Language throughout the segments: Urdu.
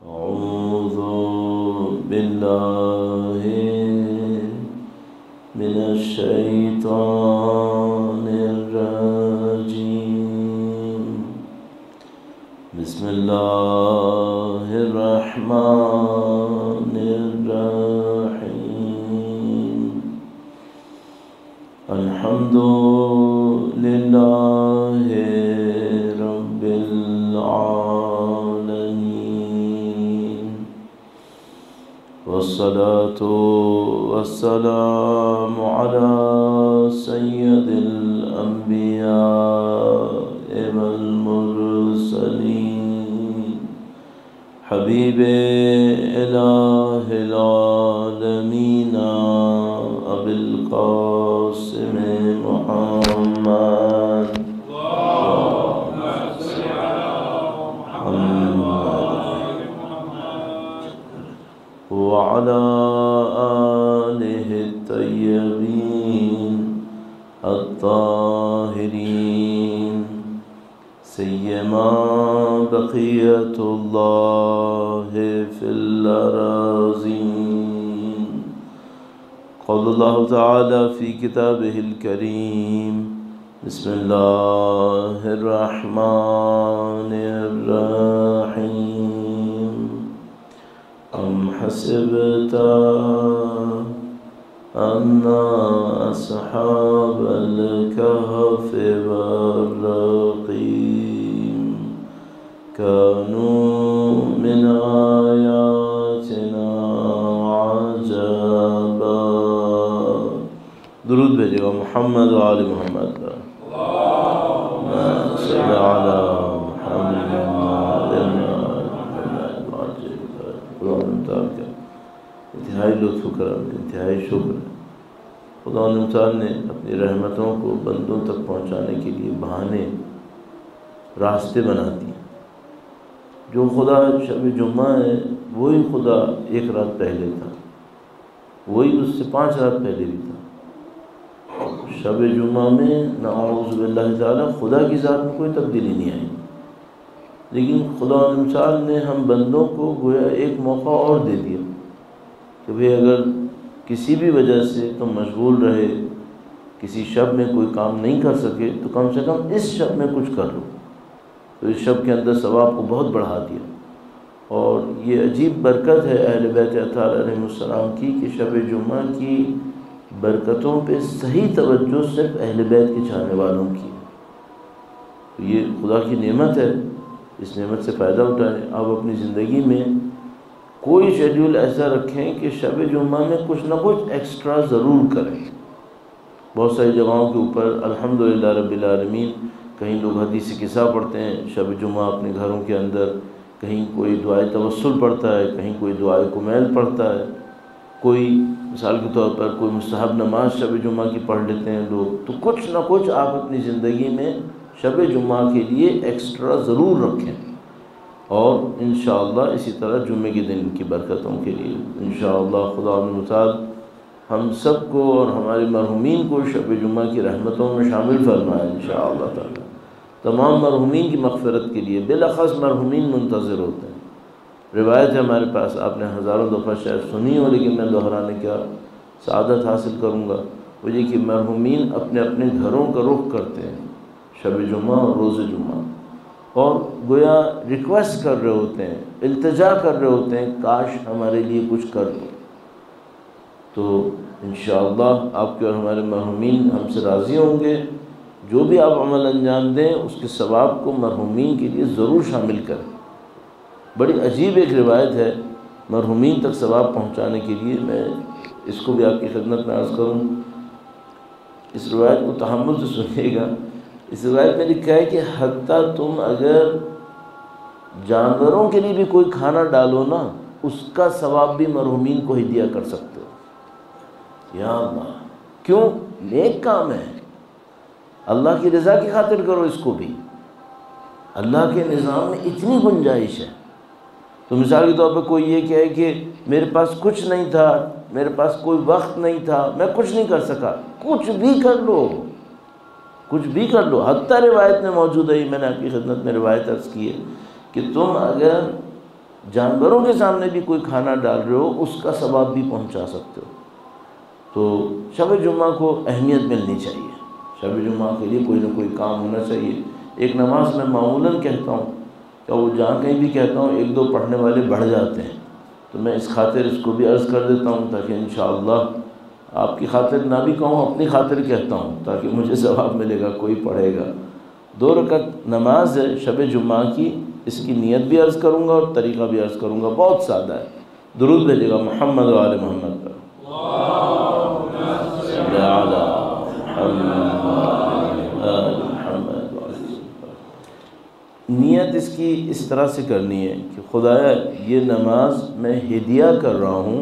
أعوذ بالله من الشيطان الرجيم. بسم الله الرحمن الرحيم. الحمد لله رب العالمين، والصلاة والسلام على سيد الأنبياء والمرسلين، حبيب إله العالمين أبي القاسم محمد وعلى آله الطيبين الطاهرين، سيما بقية الله في الأراضين. قال الله تعالى في كتابه الكريم: بسم الله الرحمن الرحيم. أم حسبت أن أصحاب الكهف والرقيم كانوا من آياتنا عجبا. درود بھیجے گا محمد و آل محمد. اللهم صل على محمد. انتہائی لطف و کرم، انتہائی شکر ہے. خدا تعالیٰ نے اپنی رحمتوں کو بندوں تک پہنچانے کے لیے بہانے، راستے بنا دیے. جو خدا شب جمعہ ہے وہی خدا ایک رات پہلے تھا، وہی اس سے 5 رات پہلے بھی تھا. شب جمعہ میں نعوذ باللہ تعالیٰ خدا کی ذات میں کوئی تبدیلی نہیں آئی، لیکن خدا تعالیٰ نے ہم بندوں کو گویا ایک موقع اور دے دیا کہ بھئی اگر کسی بھی وجہ سے تم مشغول رہے، کسی شب میں کوئی کام نہیں کر سکے، تو کم سے کم اس شب میں کچھ کر لو. تو اس شب کے اندر ثواب کو بہت بڑھا دیا. اور یہ عجیب برکت ہے اہل بیت اطہار علیہ السلام کی کہ شب جمعہ کی برکتوں پہ صحیح توجہ صرف اہل بیت کے چاہنے والوں کی. تو یہ خدا کی نعمت ہے، اس نعمت سے فائدہ اٹھائیں. آپ اپنی زندگی میں کوئی شیڈیول ایسا رکھیں کہ شب جمعہ میں کچھ نہ کچھ ایکسٹرا ضرور کریں. بہت ساری جگہوں کے اوپر الحمدللہ رب العالمین کہیں لوگ حدیث قصہ پڑھتے ہیں شب جمعہ اپنے گھروں کے اندر، کہیں کوئی دعائے توسل پڑھتا ہے، کہیں کوئی دعائے کمیل پڑھتا ہے، کوئی مثال کے طور پر کوئی مستحب نماز شب جمعہ کی پڑھ لیتے ہیں لوگ. تو کچھ نہ کچھ آپ اپنی زندگی میں شب جمعہ کے لیے ایکسٹرا ضرور رکھیں. اور انشاءاللہ اسی طرح جمعے کے دن کی برکتوں کے لیے انشاءاللہ خدا متعال ہم سب کو اور ہمارے مرحومین کو شب جمعہ کی رحمتوں میں شامل فرمائے انشاءاللہ تعالی. تمام مرحومین کی مغفرت کے لیے بالاخص مرحومین منتظر ہوتے ہیں. روایت ہے ہمارے پاس، آپ نے ہزاروں دفعہ شاید سنی ہو، لیکن میں دہرانے کا سعادت حاصل کروں گا. وہ یہ کہ مرحومین اپنے اپنے گھروں کا رخ کرتے ہیں شب جمعہ اور روز جمعہ، اور گویا ریکویسٹ کر رہے ہوتے ہیں، التجا کر رہے ہوتے ہیں کاش ہمارے لیے کچھ کر دو. تو انشاءاللہ آپ کے اور ہمارے مرحومین ہم سے راضی ہوں گے. جو بھی آپ عمل انجام دیں اس کے ثواب کو مرحومین کے لیے ضرور شامل کریں. بڑی عجیب ایک روایت ہے مرحومین تک ثواب پہنچانے کے لیے، میں اس کو بھی آپ کی خدمت میں عرض کروں. اس روایت کو تحمل سے سنیے گا. اس روایت میں لکھا ہے کہ حتیٰ تم اگر جانوروں کے لیے بھی کوئی کھانا ڈالو نا، اس کا ثواب بھی مرحومین کو ہدیہ کر سکتے ہو. یا اللہ، کیوں؟ نیک کام ہے، اللہ کی رضا کی خاطر کرو اس کو بھی. اللہ کے نظام میں اتنی گنجائش ہے. تو مثال کے طور پہ کوئی یہ کہے کہ میرے پاس کچھ نہیں تھا، میرے پاس کوئی وقت نہیں تھا، میں کچھ نہیں کر سکا، کچھ بھی کر لو، کچھ بھی کر لو. حتیٰ روایت میں موجود ہے، میں نے آپ کی خدمت میں روایت عرض کی ہے کہ تم اگر جانوروں کے سامنے بھی کوئی کھانا ڈال رہے ہو اس کا ثواب بھی پہنچا سکتے ہو۔ تو شب جمعہ کو اہمیت ملنی چاہیے، شب جمعہ کے لیے کوئی نہ کوئی کام ہونا چاہیے۔ ایک نماز میں معمولاً کہتا ہوں کہ وہ جہاں کہیں بھی کہتا ہوں 1-2 پڑھنے والے بڑھ جاتے ہیں، تو میں اس خاطر اس کو بھی عرض کر دیتا ہوں تاکہ انشاءاللہ آپ کی خاطر نہ بھی کہوں، اپنی خاطر کہتا ہوں تاکہ مجھے ثواب ملے گا، کوئی پڑھے گا۔ 2 رکعت نماز ہے شب جمعہ کی، اس کی نیت بھی عرض کروں گا اور طریقہ بھی عرض کروں گا، بہت سادہ ہے۔ درود بھیجے گا محمد و آل محمد پر۔ صلی علی محمد۔ نیت اس کی اس طرح سے کرنی ہے کہ خدایا یہ نماز میں ہدیہ کر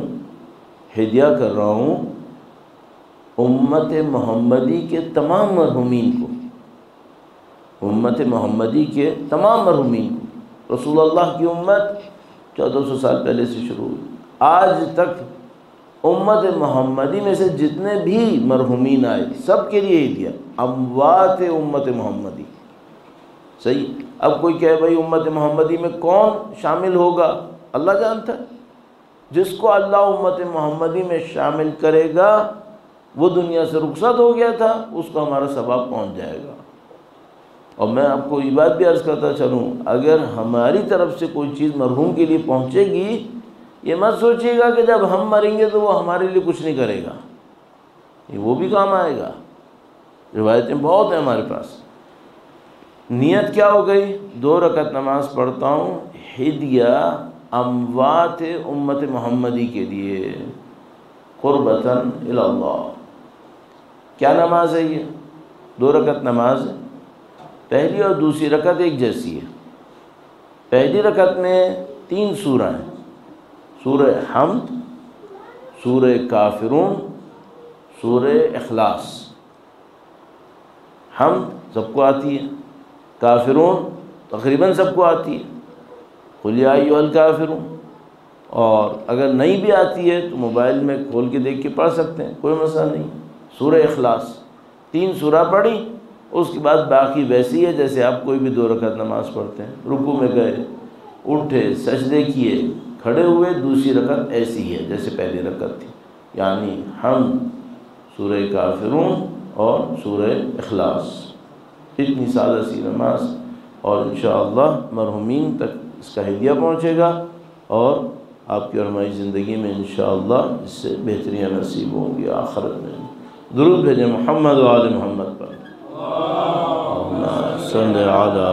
رہا ہوں امت محمدی کے تمام مرحومین کو، امت محمدی کے تمام مرحومین کو۔ رسول اللہ کی امت 1400 سال پہلے سے شروع ہوئی، آج تک امت محمدی میں سے جتنے بھی مرحومین آئے سب کے لیے ہدیہ، اموات امت محمدی۔ صحیح؟ اب کوئی کہے بھائی امت محمدی میں کون شامل ہوگا؟ اللہ جانتا ہے۔ جس کو اللہ امت محمدی میں شامل کرے گا وہ دنیا سے رخصت ہو گیا تھا، اس کو ہمارا ثواب پہنچ جائے گا۔ اور میں آپ کو یہ بات بھی عرض کرتا چلوں، اگر ہماری طرف سے کوئی چیز مرحوم کے لیے پہنچے گی، یہ مت سوچیے گا کہ جب ہم مریں گے تو وہ ہمارے لیے کچھ نہیں کرے گا، یہ وہ بھی کام آئے گا۔ روایتیں بہت ہیں ہمارے پاس۔ نیت کیا ہو گئی؟ 2 رکعت نماز پڑھتا ہوں ہدیہ اموات امت محمدی کے لیے، قربتاً الی اللہ۔ کیا نماز ہے یہ؟ 2 رکعت نماز ہے، پہلی اور دوسری رکعت ایک جیسی ہے۔ پہلی رکعت میں 3 سورہ ہیں، سورہ حمد، سورہ کافرون، سورہ اخلاص۔ حمد سب کو آتی ہے، کافرون تقریباً سب کو آتی ہے، قل یا ایھا الکافرون، اور اگر نہیں بھی آتی ہے تو موبائل میں کھول کے دیکھ کے پڑھ سکتے ہیں، کوئی مسئلہ نہیں۔ سورہ اخلاص 3 سورہ پڑھی، اس کے بعد باقی ویسی ہے جیسے آپ کوئی بھی 2 رکعت نماز پڑھتے ہیں۔ رکوع میں گئے، اٹھے، سجدے کیے، کھڑے ہوئے، دوسری رکعت ایسی ہے جیسے پہلی رکعت تھی، یعنی حمد، سورہ کافرون اور سورہ اخلاص۔ اتنی سادہ سی نماز، اور انشاءاللہ مرحومین تک اس کا ہدیہ پہنچے گا، اور آپ کی اور ہماری زندگی میں انشاءاللہ اس سے بہتریاں نصیب ہوں گی آخرت میں۔ درود بھیجیں محمد و آل محمد پر۔ صلی علی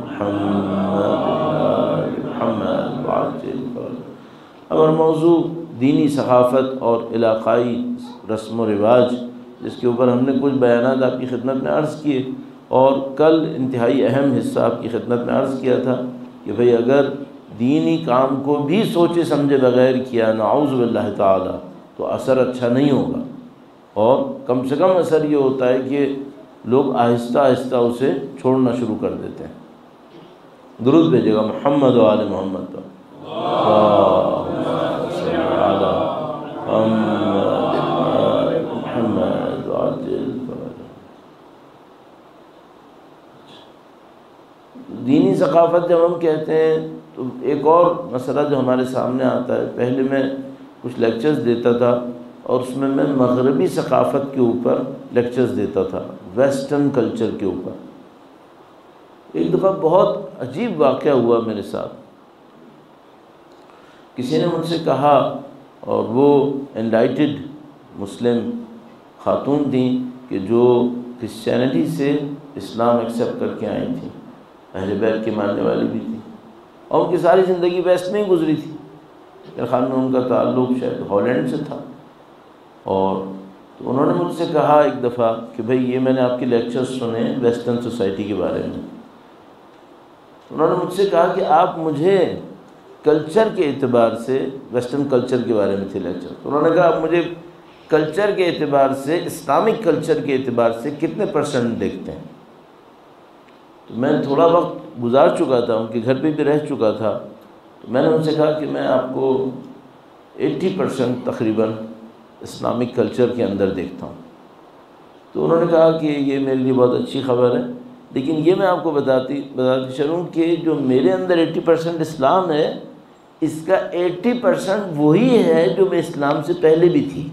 محمد وعجل فرجہ۔ ہمارا موضوع دینی ثقافت اور علاقائی رسم و رواج، جس کے اوپر ہم نے کچھ بیانات آپ کی خدمت میں عرض کیے، اور کل انتہائی اہم حصہ آپ کی خدمت میں عرض کیا تھا کہ بھئی اگر دینی کام کو بھی سوچے سمجھے بغیر کیا نعوذ باللہ تعالی تو اثر اچھا نہیں ہوگا، اور کم سے کم اثر یہ ہوتا ہے کہ لوگ آہستہ آہستہ اسے چھوڑنا شروع کر دیتے ہیں۔ درود بھیجے گا محمد و آل محمد پر۔ محمد وعجل فرجہ۔ دینی ثقافت جب ہم کہتے ہیں تو ایک اور مسئلہ جو ہمارے سامنے آتا ہے، پہلے میں کچھ لیکچرز دیتا تھا اور اس میں مغربی ثقافت کے اوپر لیکچرز دیتا تھا، ویسٹرن کلچر کے اوپر۔ ایک دفعہ بہت عجیب واقعہ ہوا میرے ساتھ، کسی نے مجھ سے کہا، اور وہ انلائٹڈ مسلم خاتون تھیں کہ جو کرسچینٹی سے اسلام ایکسیپٹ کر کے آئی تھیں، اہل بیت کے ماننے والی بھی تھیں، اور ان کی ساری زندگی ویسٹ میں ہی گزری تھی۔ میرے خیال میں ان کا تعلق شاید ہالینڈ سے تھا، اور تو انہوں نے مجھ سے کہا ایک دفعہ کہ بھئی یہ میں نے آپ کے لیکچرز سنے ویسٹرن سوسائٹی کے بارے میں۔ انہوں نے مجھ سے کہا کہ آپ مجھے کلچر کے اعتبار سے، ویسٹرن کلچر کے بارے میں تھے لیکچر، تو انہوں نے کہا آپ مجھے کلچر کے اعتبار سے، اسلامک کلچر کے اعتبار سے کتنے % دیکھتے ہیں؟ تو میں تھوڑا وقت گزار چکا تھا، ان کے گھر پہ بھی رہ چکا تھا، تو میں نے ان سے کہا کہ میں آپ کو 80% تقریباً اسلامک کلچر کے اندر دیکھتا ہوں۔ تو انہوں نے کہا کہ یہ میرے لیے بہت اچھی خبر ہے، لیکن یہ میں آپ کو بتاتی چلوں کہ جو میرے اندر 80% اسلام ہے، اس کا 80% وہی ہے جو میں اسلام سے پہلے بھی تھی۔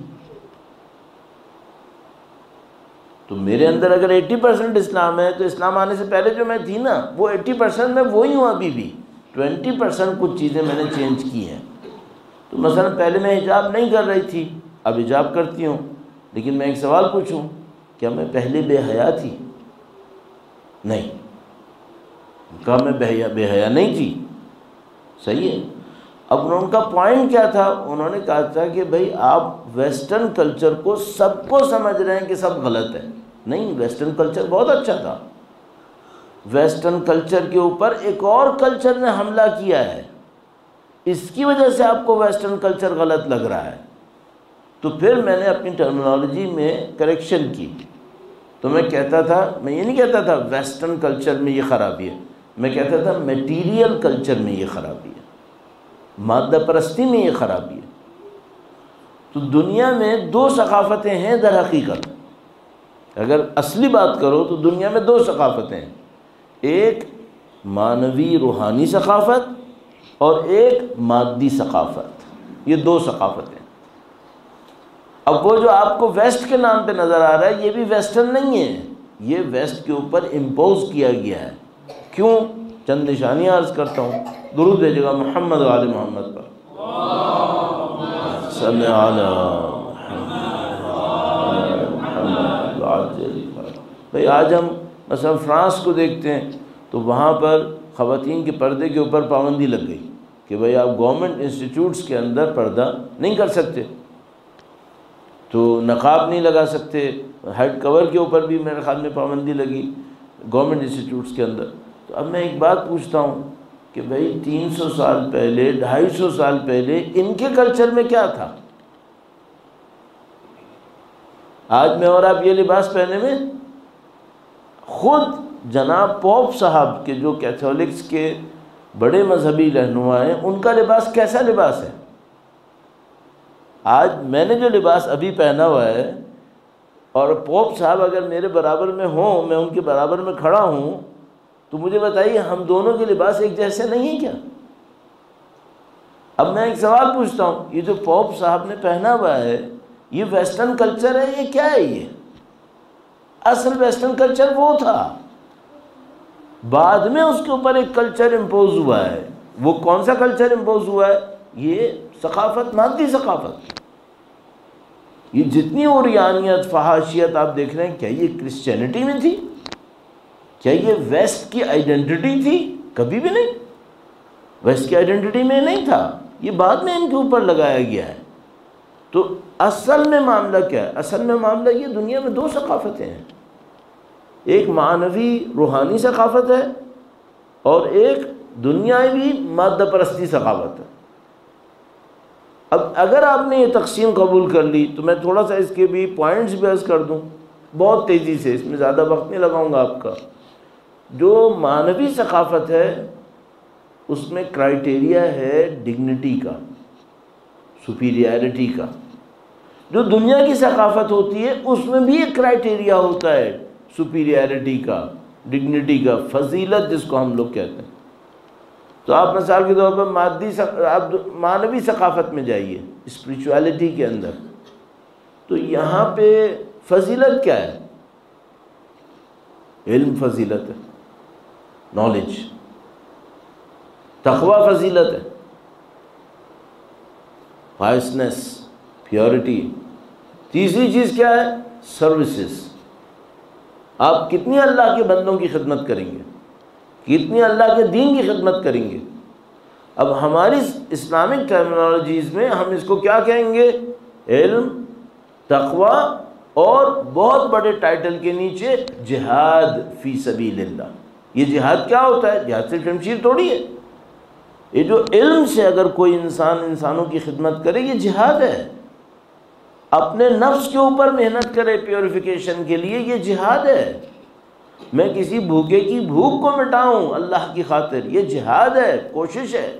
تو میرے اندر اگر 80% اسلام ہے تو اسلام آنے سے پہلے جو میں تھی نا وہ 80% میں وہی ہوں ابھی بھی، 20% کچھ چیزیں میں نے چینج کی ہیں۔ تو مثلا پہلے میں حجاب نہیں کر رہی تھی، اب حجاب کرتی ہوں، لیکن میں ایک سوال پوچھوں، کیا میں پہلے بے حیا تھی؟ نہیں، کہا میں بے حیا نہیں تھی، صحیح ہے۔ اب ان کا پوائنٹ کیا تھا؟ انہوں نے کہا تھا کہ بھئی آپ ویسٹرن کلچر کو سب کو سمجھ رہے ہیں کہ سب غلط ہے۔ نہیں، ویسٹرن کلچر بہت اچھا تھا۔ ویسٹرن کلچر کے اوپر ایک اور کلچر نے حملہ کیا ہے، اس کی وجہ سے آپ کو ویسٹرن کلچر غلط لگ رہا ہے۔ تو پھر میں نے اپنی ٹرمینالوجی میں کریکشن کی، تو میں کہتا تھا، میں یہ نہیں کہتا تھا ویسٹرن کلچر میں یہ خرابی ہے، میں کہتا تھا میٹیریل کلچر میں یہ خرابی ہے، مادہ پرستی میں یہ خرابی ہے۔ تو دنیا میں دو ثقافتیں ہیں در حقیقت، اگر اصلی بات کرو تو دنیا میں دو ثقافتیں ہیں، ایک معنوی روحانی ثقافت اور ایک مادی ثقافت، یہ دو ثقافتیں۔ اب وہ جو آپ کو ویسٹ کے نام پہ نظر آ رہا ہے یہ بھی ویسٹرن نہیں ہے، یہ ویسٹ کے اوپر امپوز کیا گیا ہے۔ کیوں؟ چند نشانیاں عرض کرتا ہوں، درود بھیجے گا محمد و آل محمد پر، صلی علی محمد۔ بھئی آج ہم مثلا فرانس کو دیکھتے ہیں تو وہاں پر خواتین کے پردے کے اوپر پابندی لگ گئی کہ بھئی آپ گورنمنٹ انسٹیٹیوٹس کے اندر پردہ نہیں کر سکتے، تو نقاب نہیں لگا سکتے، ہیڈ کور کے اوپر بھی میرے خیال میں پابندی لگی گورنمنٹ انسٹیٹیوٹس کے اندر۔ تو اب میں ایک بات پوچھتا ہوں کہ بھئی 300 سال پہلے، 250 سال پہلے ان کے کلچر میں کیا تھا؟ آج میں اور آپ یہ لباس پہنے میں، خود جناب پوپ صاحب کے جو کیتھولکس کے بڑے مذہبی رہنما ہیں ان کا لباس کیسا لباس ہے؟ آج میں نے جو لباس ابھی پہنا ہوا ہے اور پوپ صاحب اگر میرے برابر میں ہوں، میں ان کے برابر میں کھڑا ہوں، تو مجھے بتائیے ہم دونوں کے لباس ایک جیسے نہیں ہیں کیا؟ اب میں ایک سوال پوچھتا ہوں، یہ جو پوپ صاحب نے پہنا ہوا ہے یہ ویسٹرن کلچر ہے، یہ کیا ہے؟ یہ اصل ویسٹرن کلچر وہ تھا، بعد میں اس کے اوپر ایک کلچر امپوز ہوا ہے۔ وہ کون سا کلچر امپوز ہوا ہے؟ یہ ثقافت، مادی ثقافت۔ یہ جتنی عریانیت، فحاشیت آپ دیکھ رہے ہیں، کیا یہ کرسچینٹی میں تھی؟ کیا یہ ویسٹ کی آئیڈینٹی تھی؟ کبھی بھی نہیں، ویسٹ کی آئیڈینٹی میں نہیں تھا، یہ بعد میں ان کے اوپر لگایا گیا ہے۔ تو اصل میں معاملہ کیا ہے؟ اصل میں معاملہ یہ دنیا میں دو ثقافتیں ہیں، ایک معنوی روحانی ثقافت ہے اور ایک دنیاوی مادہ پرستی ثقافت ہے۔ اب اگر آپ نے یہ تقسیم قبول کر لی تو میں تھوڑا سا اس کے بھی پوائنٹس بھی عرض کر دوں بہت تیزی سے، اس میں زیادہ وقت نہیں لگاؤں گا آپ کا۔ جو معنوی ثقافت ہے اس میں کرائٹیریا ہے ڈگنیٹی کا، سپیریئرٹی کا۔ جو دنیا کی ثقافت ہوتی ہے اس میں بھی ایک کرائٹیریا ہوتا ہے سپیریئرٹی کا، ڈگنیٹی کا، فضیلت جس کو ہم لوگ کہتے ہیں۔ تو آپ مثال کے طور پر آپ معنوی ثقافت میں جائیے، اسپریچویلٹی کے اندر، تو یہاں پہ فضیلت کیا ہے؟ علم فضیلت ہے، نالج۔ تقوی فضیلت ہے، پائسنس، پیورٹی۔ تیسری چیز کیا ہے؟ سروسز۔ آپ کتنی اللہ کے بندوں کی خدمت کریں گے، کتنی اللہ کے دین کی خدمت کریں گے۔ اب ہماری اسلامک ٹرمینالوجیز میں ہم اس کو کیا کہیں گے؟ علم، تقوی، اور بہت بڑے ٹائٹل کے نیچے جہاد فی سبیل اللہ۔ یہ جہاد کیا ہوتا ہے؟ جہاد سے شمشیر توڑی ہے۔ یہ جو علم سے اگر کوئی انسانوں کی خدمت کرے یہ جہاد ہے، اپنے نفس کے اوپر محنت کرے پیوریفیکیشن کے لیے، یہ جہاد ہے۔ میں کسی بھوکے کی بھوک کو مٹاؤں اللہ کی خاطر، یہ جہاد ہے، کوشش ہے۔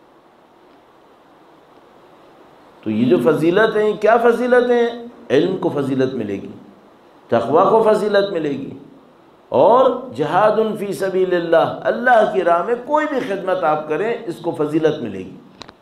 تو یہ جو فضیلت ہیں، کیا فضیلت ہیں؟ علم کو فضیلت ملے گی، تقوی کو فضیلت ملے گی، اور جہاد فی سبیل اللہ، اللہ کی راہ میں کوئی بھی خدمت آپ کریں اس کو فضیلت ملے گی۔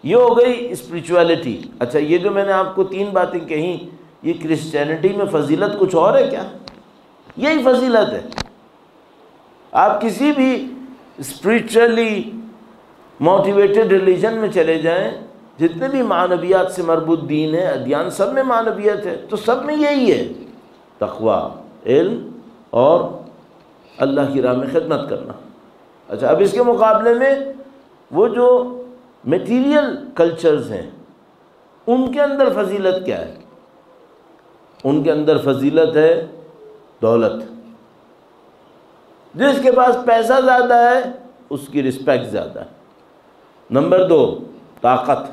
یہ ہو گئی اسپریچولیٹی۔ اچھا یہ جو میں نے آپ کو 3 باتیں کہیں، یہ کرسچینٹی میں فضیلت کچھ اور ہے کیا؟ یہی فضیلت ہے۔ آپ کسی بھی اسپریچولی موٹیویٹڈ ریلیجن میں چلے جائیں، جتنے بھی معنویات سے مربوط دین ہے، ادیان، سب میں معنویت ہے، تو سب میں یہی ہے، تقوی، علم اور اللہ کی راہ میں خدمت کرنا۔ اچھا اب اس کے مقابلے میں وہ جو میٹیریل کلچرز ہیں، ان کے اندر فضیلت کیا ہے؟ ان کے اندر فضیلت ہے دولت۔ جس کے پاس پیسہ زیادہ ہے اس کی رسپیکٹ زیادہ ہے۔ نمبر 2 طاقت،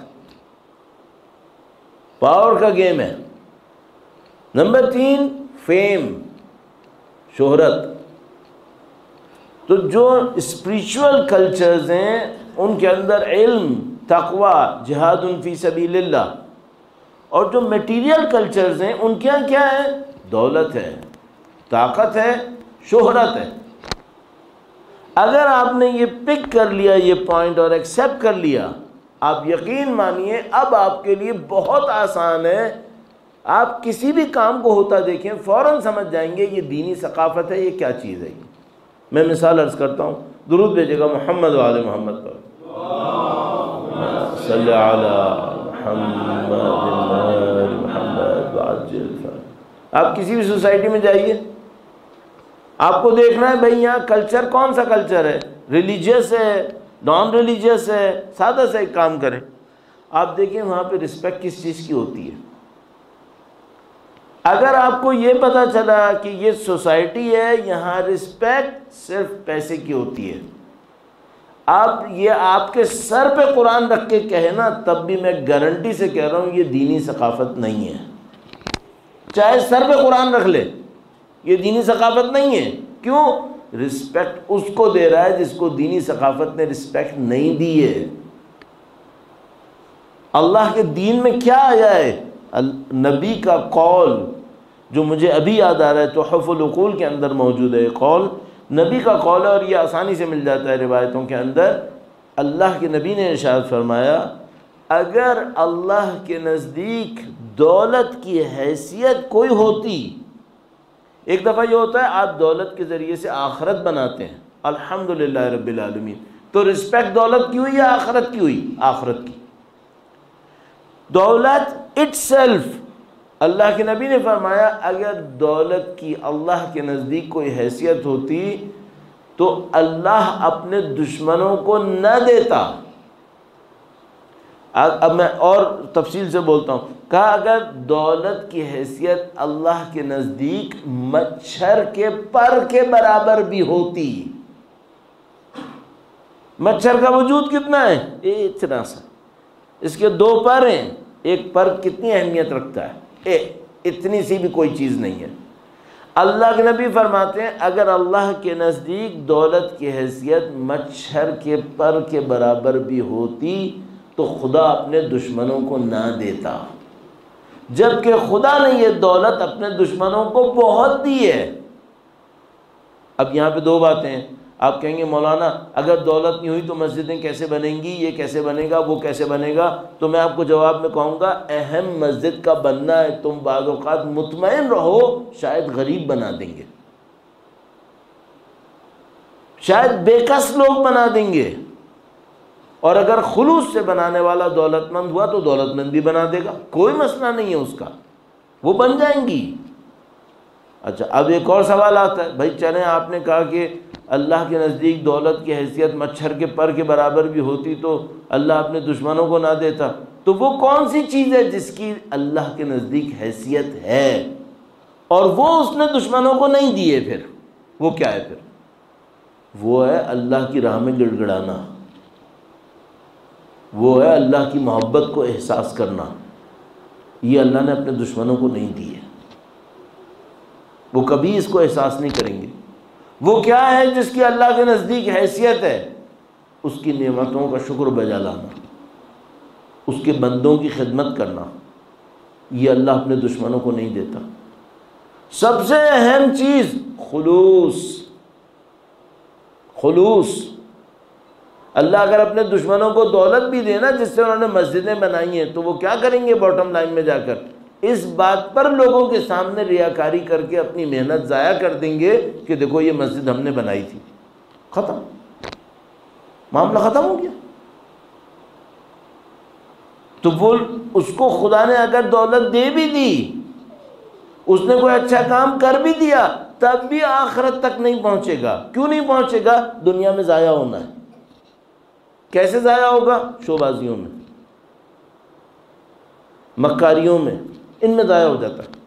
پاور کا گیم ہے۔ نمبر 3 فیم، شہرت۔ تو جو اسپریچول کلچرز ہیں ان کے اندر علم، تقوی، جہاد فی سبیل اللہ، اور جو میٹیریل کلچرز ہیں ان کے یہاں کیا ہے؟ دولت ہے، طاقت ہے، شہرت ہے۔ اگر آپ نے یہ پک کر لیا یہ پوائنٹ اور ایکسیپٹ کر لیا، آپ یقین مانیے اب آپ کے لیے بہت آسان ہے، آپ کسی بھی کام کو ہوتا دیکھیں فوراً سمجھ جائیں گے یہ دینی ثقافت ہے، یہ کیا چیز ہے۔ یہ میں مثال عرض کرتا ہوں، درود بھیجے گا محمد و آل محمد پر، صلی علی محمد محمد وعجل فرج۔ آپ کسی بھی سوسائٹی میں جائیے، آپ کو دیکھنا ہے بھئی یہاں کلچر کون سا کلچر ہے، ریلیجیس ہے، نان ریلیجیس ہے، سادہ سا ایک کام کریں، آپ دیکھیں وہاں پہ رسپیکٹ کس چیز کی ہوتی ہے۔ اگر آپ کو یہ پتا چلا کہ یہ سوسائٹی ہے یہاں رسپیکٹ صرف پیسے کی ہوتی ہے، آپ یہ آپ کے سر پہ قرآن رکھ کے کہنا، تب بھی میں گارنٹی سے کہہ رہا ہوں یہ دینی ثقافت نہیں ہے۔ چاہے سر پہ قرآن رکھ لے، یہ دینی ثقافت نہیں ہے۔ کیوں؟ رسپیکٹ اس کو دے رہا ہے جس کو دینی ثقافت نے رسپیکٹ نہیں دی ہے۔ اللہ کے دین میں کیا آیا ہے؟ نبی کا قول جو مجھے ابھی یاد آ رہا ہے، تحف العقول کے اندر موجود ہے، قول نبی کا قول ہے، اور یہ آسانی سے مل جاتا ہے روایتوں کے اندر۔ اللہ کے نبی نے ارشاد فرمایا، اگر اللہ کے نزدیک دولت کی حیثیت کوئی ہوتی، ایک دفعہ یہ ہوتا ہے آپ دولت کے ذریعے سے آخرت بناتے ہیں، الحمدللہ رب العالمین، تو رسپیکٹ دولت کی ہوئی یا آخرت کی ہوئی؟ آخرت کی۔ دولت اٹ سیلف، اللہ کے نبی نے فرمایا اگر دولت کی اللہ کے نزدیک کوئی حیثیت ہوتی تو اللہ اپنے دشمنوں کو نہ دیتا۔ اب میں اور تفصیل سے بولتا ہوں، کہا اگر دولت کی حیثیت اللہ کے نزدیک مچھر کے پر کے برابر بھی ہوتی، مچھر کا وجود کتنا ہے؟ اتنا سا، اس کے 2 پر ہیں، ایک پر کتنی اہمیت رکھتا ہے؟ اتنی سی بھی کوئی چیز نہیں ہے۔ اللہ کے نبی فرماتے ہیں اگر اللہ کے نزدیک دولت کی حیثیت مچھر کے پر کے برابر بھی ہوتی تو خدا اپنے دشمنوں کو نہ دیتا، جبکہ خدا نے یہ دولت اپنے دشمنوں کو بہت دی ہے۔ اب یہاں پہ 2 باتیں ہیں، آپ کہیں گے مولانا اگر دولت نہیں ہوئی تو مسجدیں کیسے بنیں گی، یہ کیسے بنے گا، وہ کیسے بنے گا؟ تو میں آپ کو جواب میں کہوں گا اہم مسجد کا بننا ہے، تم بعض اوقات مطمئن رہو شاید غریب بنا دیں گے، شاید بے کس لوگ بنا دیں گے، اور اگر خلوص سے بنانے والا دولت مند ہوا تو دولت مند بھی بنا دے گا، کوئی مسئلہ نہیں ہے اس کا، وہ بن جائیں گی۔ اچھا اب ایک اور سوال آتا ہے، بھائی چلیں آپ نے کہا کہ اللہ کے نزدیک دولت کی حیثیت مچھر کے پر کے برابر بھی ہوتی تو اللہ اپنے دشمنوں کو نہ دیتا، تو وہ کون سی چیز ہے جس کی اللہ کے نزدیک حیثیت ہے اور وہ اس نے دشمنوں کو نہیں دیے؟ پھر وہ کیا ہے؟ پھر وہ ہے اللہ کی راہ میں گڑ گڑانا، وہ ہے اللہ کی محبت کو احساس کرنا، یہ اللہ نے اپنے دشمنوں کو نہیں دی ہے، وہ کبھی اس کو احساس نہیں کریں گے۔ وہ کیا ہے جس کی اللہ کے نزدیک حیثیت ہے؟ اس کی نعمتوں کا شکر بجا لانا، اس کے بندوں کی خدمت کرنا، یہ اللہ اپنے دشمنوں کو نہیں دیتا۔ سب سے اہم چیز خلوص، خلوص، اللہ اگر اپنے دشمنوں کو دولت بھی دے نا جس سے انہوں نے مسجدیں بنائی ہیں تو وہ کیا کریں گے باٹم لائن میں جا کر؟ اس بات پر لوگوں کے سامنے ریاکاری کر کے اپنی محنت ضائع کر دیں گے کہ دیکھو یہ مسجد ہم نے بنائی تھی. ختم، معاملہ ختم ہو گیا. تو وہ اس کو خدا نے اگر دولت دے بھی دی، اس نے کوئی اچھا کام کر بھی دیا، تب بھی آخرت تک نہیں پہنچے گا. کیوں نہیں پہنچے گا؟ دنیا میں ضائع ہونا ہے. کیسے ضائع ہوگا؟ شو بازیوں میں، مکاریوں میں، ان میں ضائع ہو جاتا ہے.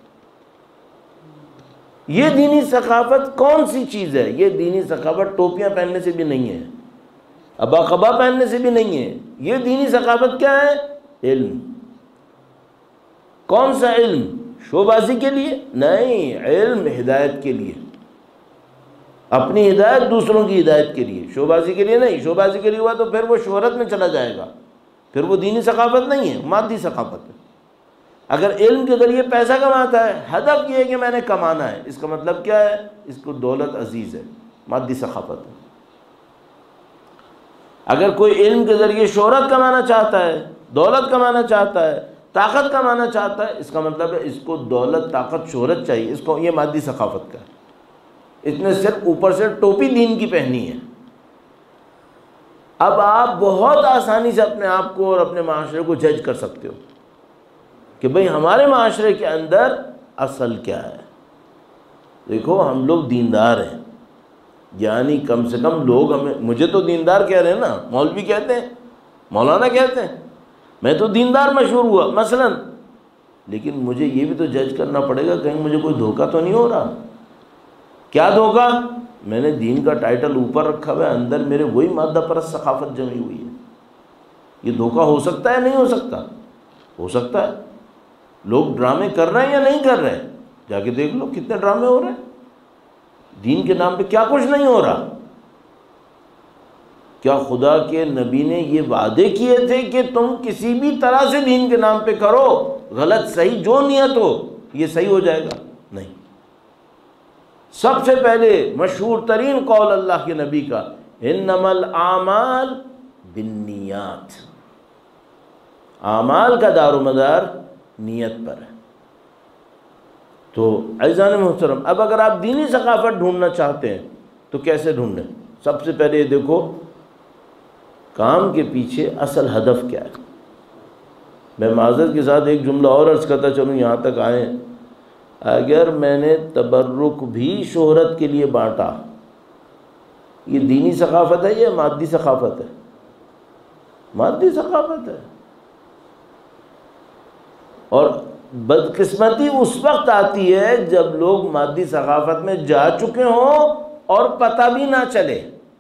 یہ دینی ثقافت کون سی چیز ہے؟ یہ دینی ثقافت ٹوپیاں پہننے سے بھی نہیں ہے، ابا قبا پہننے سے بھی نہیں ہے. یہ دینی ثقافت کیا ہے؟ علم. کون سا علم؟ شو بازی کے لیے نہیں، علم ہدایت کے لیے، اپنی ہدایت دوسروں کی ہدایت کے لیے، شو بازی کے لیے نہیں. شو بازی کے لیے ہوا تو پھر وہ شہرت میں چلا جائے گا، پھر وہ دینی ثقافت نہیں ہے، مادی ثقافت ہے. اگر علم کے ذریعے پیسہ کماتا ہے، ہدف یہ ہے کہ میں نے کمانا ہے، اس کا مطلب کیا ہے؟ اس کو دولت عزیز ہے، مادی ثقافت ہے. اگر کوئی علم کے ذریعے شہرت کمانا چاہتا ہے، دولت کمانا چاہتا ہے، طاقت کمانا چاہتا ہے، اس کا مطلب ہے اس کو دولت، طاقت، شہرت چاہیے، اس کو یہ مادی ثقافت کا ہے. اس نے صرف اوپر سے ٹوپی دین کی پہنی ہے. اب آپ بہت آسانی سے اپنے آپ کو اور اپنے معاشرے کو جج کر سکتے ہو کہ بھئی ہمارے معاشرے کے اندر اصل کیا ہے. دیکھو ہم لوگ دیندار ہیں، یعنی کم سے کم لوگ مجھے تو دیندار کہہ رہے ہیں نا، مولوی کہتے ہیں، مولانا کہتے ہیں، میں تو دیندار مشہور ہوا مثلا. لیکن مجھے یہ بھی تو جج کرنا پڑے گا کہیں مجھے کوئی دھوکہ تو نہیں ہو رہا. کیا دھوکہ؟ میں نے دین کا ٹائٹل اوپر رکھا ہوا ہے، اندر میرے وہی مادہ پرست ثقافت جمی ہوئی ہے. یہ دھوکہ ہو سکتا ہے نہیں ہو سکتا؟ ہو سکتا ہے. لوگ ڈرامے کر رہے ہیں یا نہیں کر رہے؟ جا کے دیکھ لو کتنے ڈرامے ہو رہے ہیں. دین کے نام پہ کیا کچھ نہیں ہو رہا. کیا خدا کے نبی نے یہ وعدے کیے تھے کہ تم کسی بھی طرح سے دین کے نام پہ کرو، غلط صحیح جو نیت ہو یہ صحیح ہو جائے گا؟ نہیں. سب سے پہلے مشہور ترین قول اللہ کے نبی کا، انما الاعمال بالنیات. اعمال کا دار و مدار نیت پر ہے. تو عزیزان محترم، اب اگر آپ دینی ثقافت ڈھونڈنا چاہتے ہیں تو کیسے ڈھونڈیں؟ سب سے پہلے یہ دیکھو کام کے پیچھے اصل ہدف کیا ہے. میں معذرت کے ساتھ ایک جملہ اور عرض کرتا چلوں یہاں تک آئیں. اگر میں نے تبرک بھی شہرت کے لیے بانٹا، یہ دینی ثقافت ہے یا مادی ثقافت ہے؟ مادی ثقافت ہے. اور بدقسمتی اس وقت آتی ہے جب لوگ مادی ثقافت میں جا چکے ہوں اور پتہ بھی نہ چلے.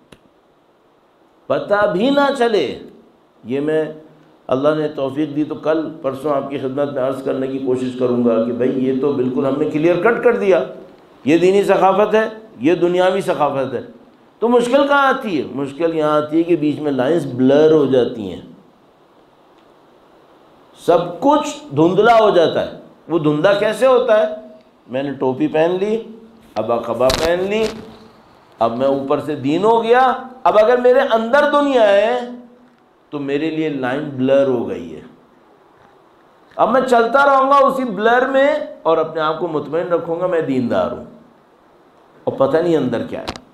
پتہ بھی نہ چلے. یہ میں اللہ نے توفیق دی تو کل پرسوں آپ کی خدمت میں عرض کرنے کی کوشش کروں گا کہ بھئی یہ تو بالکل ہم نے کلیئر کٹ کر دیا، یہ دینی ثقافت ہے، یہ دنیاوی ثقافت ہے. تو مشکل کہاں آتی ہے؟ مشکل یہاں آتی ہے کہ بیچ میں لائنز بلر ہو جاتی ہیں، سب کچھ دھندلا ہو جاتا ہے. وہ دھندلا کیسے ہوتا ہے؟ میں نے ٹوپی پہن لی، ابا قبا پہن لی، اب میں اوپر سے دین ہو گیا. اب اگر میرے اندر دنیا ہے تو میرے لیے لائن بلر ہو گئی ہے. اب میں چلتا رہوں گا اسی بلر میں اور اپنے آپ کو مطمئن رکھوں گا میں دیندار ہوں، اور پتہ نہیں اندر کیا ہے.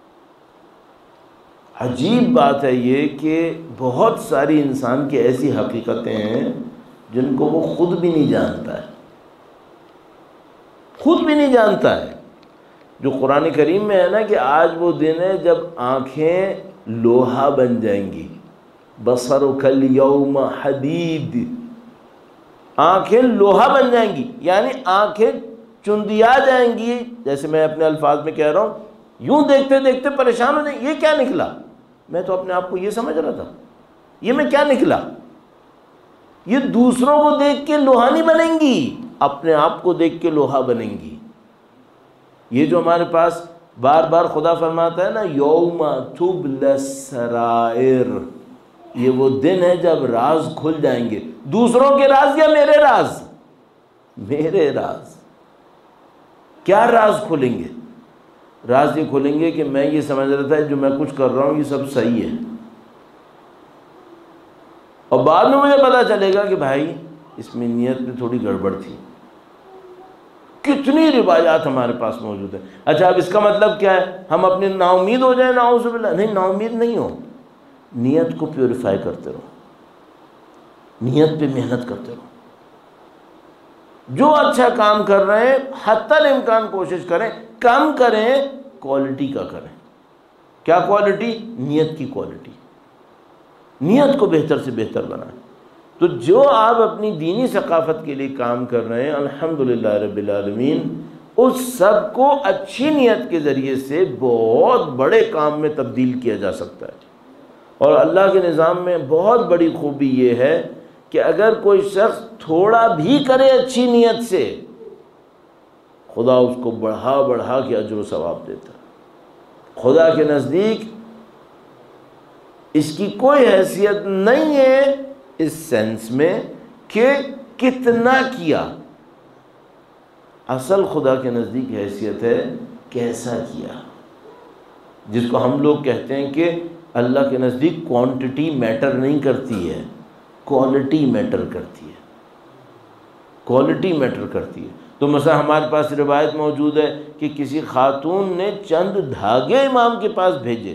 عجیب بات ہے یہ کہ بہت ساری انسان کی ایسی حقیقتیں ہیں جن کو وہ خود بھی نہیں جانتا ہے، خود بھی نہیں جانتا ہے. جو قرآن کریم میں ہے نا کہ آج وہ دن ہے جب آنکھیں لوہا بن جائیں گی، بصرک الیوم حدید. آنکھیں لوہا بن جائیں گی، یعنی آنکھیں چندیا جائیں گی. جیسے میں اپنے الفاظ میں کہہ رہا ہوں، یوں دیکھتے دیکھتے پریشان ہو جائیں. یہ کیا نکلا؟ میں تو اپنے آپ کو یہ سمجھ رہا تھا، یہ میں کیا نکلا؟ یہ دوسروں کو دیکھ کے لوہا نہیں بنیں گی، اپنے آپ کو دیکھ کے لوہا بنیں گی. یہ جو ہمارے پاس بار بار خدا فرماتا ہے نا یوم تبلی السرائر، یہ وہ دن ہے جب راز کھل جائیں گے. دوسروں کے راز یا میرے راز؟ میرے راز. کیا راز کھلیں گے؟ راز یہ کھلیں گے کہ میں یہ سمجھ رہا تھا جو میں کچھ کر رہا ہوں یہ سب صحیح ہے، اور بعد میں مجھے پتا چلے گا کہ بھائی اس میں نیت میں تھوڑی گڑبڑ تھی۔ کتنی روایات ہمارے پاس موجود ہیں۔ اچھا اب اس کا مطلب کیا ہے؟ ہم اپنے نا امید ہو جائیں؟ نعوذ باللہ، نہیں، نا امید نہیں ہو، نیت کو پیوریفائی کرتے رہو، نیت پہ محنت کرتے رہو۔ جو اچھا کام کر رہے ہیں حتی الامکان کوشش کریں کم کریں، کوالٹی کا کریں۔ کیا کوالٹی؟ نیت کی کوالٹی، نیت کو بہتر سے بہتر بنائیں۔ تو جو آپ اپنی دینی ثقافت کے لیے کام کر رہے ہیں الحمدللہ رب العالمین، اس سب کو اچھی نیت کے ذریعے سے بہت بڑے کام میں تبدیل کیا جا سکتا ہے۔ اور اللہ کے نظام میں بہت بڑی خوبی یہ ہے کہ اگر کوئی شخص تھوڑا بھی کرے اچھی نیت سے، خدا اس کو بڑھا بڑھا کے اجر و ثواب دیتا ہے۔ خدا کے نزدیک اس کی کوئی حیثیت نہیں ہے اس سینس میں کہ کتنا کیا، اصل خدا کے نزدیک حیثیت ہے کیسا کیا، جس کو ہم لوگ کہتے ہیں کہ اللہ کے نزدیک کوانٹٹی میٹر نہیں کرتی ہے، کوالٹی میٹر کرتی ہے، کوالٹی میٹر کرتی ہے۔ تو مثلا ہمارے پاس روایت موجود ہے کہ کسی خاتون نے چند دھاگے امام کے پاس بھیجے،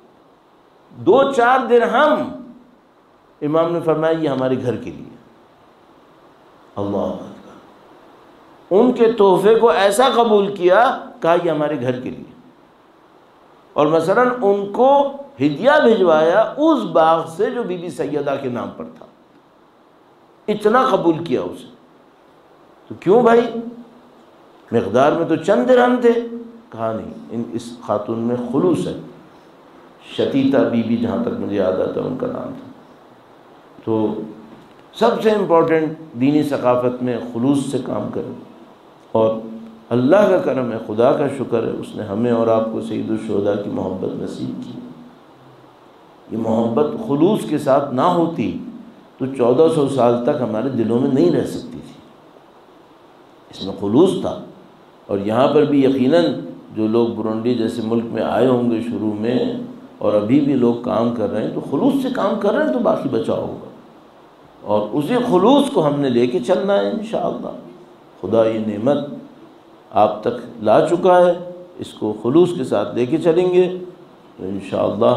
2-4 درہم، امام نے فرمایا یہ ہمارے گھر کے لیے۔ اللہ اکبر، ان کے تحفے کو ایسا قبول کیا، کہا یہ ہمارے گھر کے لیے۔ اور مثلا ان کو ہدیہ بھجوایا اس باغ سے جو بی بی سیدہ کے نام پر تھا، اتنا قبول کیا اسے۔ تو کیوں بھائی؟ مقدار میں تو چند درہم تھے، کہا نہیں، اس خاتون میں خلوص ہے۔ شتیتا بی بی جہاں تک مجھے یاد آتا ان کا نام تھا۔ تو سب سے امپورٹنٹ دینی ثقافت میں خلوص سے کام کریں، اور اللہ کا کرم ہے، خدا کا شکر ہے، اس نے ہمیں اور آپ کو سید الشہداء کی محبت نصیب کی۔ یہ محبت خلوص کے ساتھ نہ ہوتی تو 1400 سال تک ہمارے دلوں میں نہیں رہ سکتی تھی۔ اس میں خلوص تھا۔ اور یہاں پر بھی یقیناً جو لوگ برونڈی جیسے ملک میں آئے ہوں گے شروع میں، اور ابھی بھی لوگ کام کر رہے ہیں، تو خلوص سے کام کر رہے ہیں تو باقی بچا ہوگا، اور اسی خلوص کو ہم نے لے کے چلنا ہے انشاءاللہ۔ خدا یہ نعمت آپ تک لا چکا ہے، اس کو خلوص کے ساتھ لے کے چلیں گے تو انشاءاللہ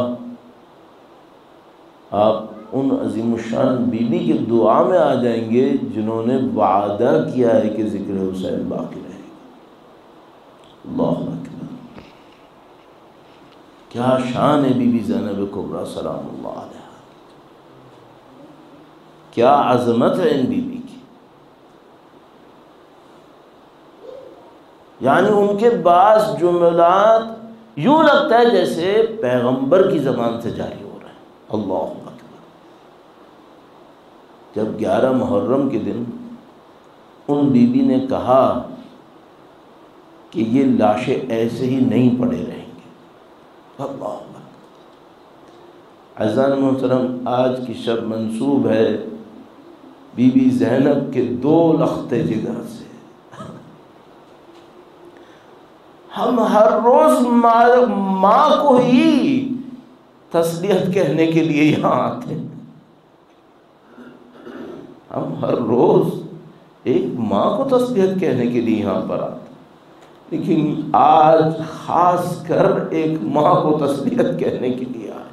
آپ ان عظیم الشان بی بی کے دعا میں آ جائیں گے جنہوں نے وعدہ کیا ہے کہ ذکر حسین باقی رہے گا۔ اللہ اکبر، کیا شان ہے بی بی زینب کبریٰ سلام اللہ علیہ، کیا عظمت ہے ان بی بی کی۔ یعنی ان کے بعض جملات یوں لگتا ہے جیسے پیغمبر کی زبان سے جاری ہو رہے ہیں۔ اللہ اکبر، جب 11 محرم کے دن ان بی بی نے کہا کہ یہ لاشیں ایسے ہی نہیں پڑے رہیں گے، اللہ اکبر۔ عزیزان محترم، آج کی شب منسوب ہے بی بی زینب کے 2 لختے جگر سے۔ ہم ہر روز ماں کو ہی تسلیت کہنے کے لیے یہاں آتے ہیں، ہم ہر روز ایک ماں کو تسلیت کہنے کے لیے یہاں پر آتے ہیں، لیکن آج خاص کر ایک ماں کو تسلیت کہنے کے لیے آئے،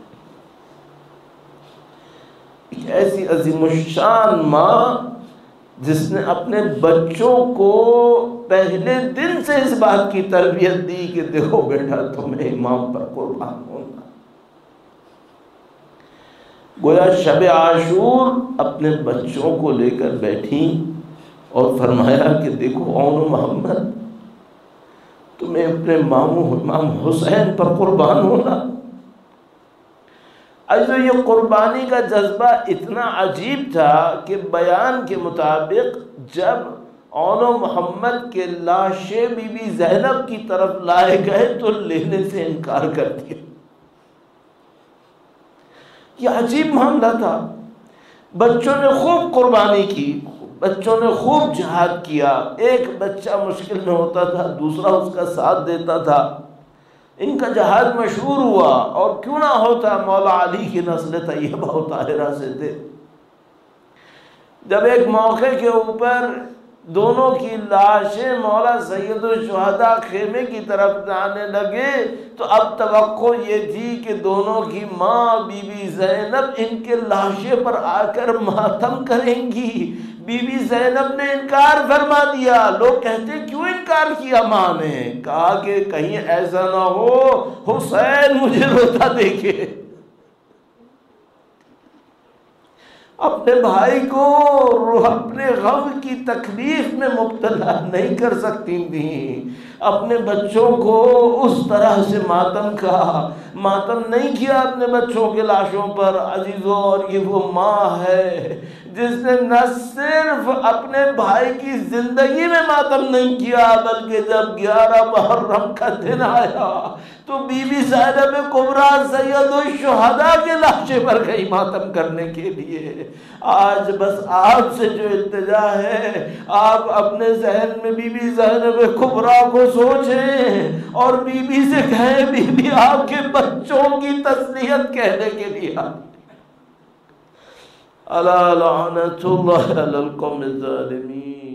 ایک ایسی عظیم الشان ماں جس نے اپنے بچوں کو پہلے دن سے اس بات کی تربیت دی کہ دیکھو بیٹا تمہیں امام پر قربان ہونا۔ گویا شب عاشور اپنے بچوں کو لے کر بیٹھی اور فرمایا کہ دیکھو اون محمد، تمہیں اپنے ماموں امام حسین پر قربان ہونا۔ جو یہ قربانی کا جذبہ اتنا عجیب تھا کہ بیان کے مطابق جب اون محمد کے لاشیں بی بی زینب کی طرف لائے گئے تو لینے سے انکار کر دیا۔ یہ عجیب معاملہ تھا۔ بچوں نے خوب قربانی کی، بچوں نے خوب جہاد کیا، ایک بچہ مشکل میں ہوتا تھا دوسرا اس کا ساتھ دیتا تھا، ان کا جہاد مشہور ہوا، اور کیوں نہ ہوتا مولا علی کی نسل طیبہ و طاہرہ سے تھے۔ جب ایک موقع کے اوپر دونوں کی لاشیں مولا سید الشہداء خیمے کی طرف جانے لگے تو اب توقع یہ تھی کہ دونوں کی ماں بی بی زینب ان کے لاشیں پر آ کر ماتم کریں گی۔ بی بی زینب نے انکار فرما دیا۔ لوگ کہتے کیوں انکار کیا؟ ماں نے کہا کہ کہیں ایسا نہ ہو حسین مجھے روتا دیکھے۔ اپنے بھائی کو اپنے غم کی تکلیف میں مبتلا نہیں کر سکتی تھیں، اپنے بچوں کو اس طرح سے ماتم نہیں کیا اپنے بچوں کے لاشوں پر۔ عزیزوں، اور یہ وہ ماں ہے جس نے نہ صرف اپنے بھائی کی زندگی میں ماتم نہیں کیا بلکہ جب 11 محرم کا دن آیا تو بی بی زینب کبریٰ سید الشہداء کے لاشے پر گئی ماتم کرنے کے لیے۔ آج بس آپ سے جو التجا ہے، آپ اپنے ذہن میں بی بی زینب کبریٰ کو سوچیں اور بی بی سے کہیں بی بی آپ کے بچوں کی تسلیت کہنے کے لیے الا لعنت اللہ علی القوم الظالمین۔